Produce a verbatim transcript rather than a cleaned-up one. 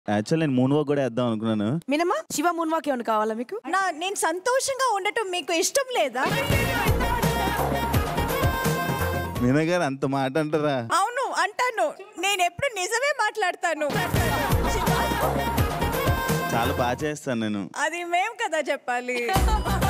Actual నేను moon walk కూడా వేద్దాం అనుకున్నాను. మినమా శివ మూన్ వాక్ ఏమైనా కావాలా మీకు? నా నేను సంతోషంగా ఉండటం మీకు ఇష్టం లేదా? మీనా గారు అంత మాట అంటారా? అవును అంటాను, నేను ఎప్పుడు నిజమే మాట్లాడతాను. చాలా బాగా చేస్తాను నేను. అది మేము కదా చెప్పాలి.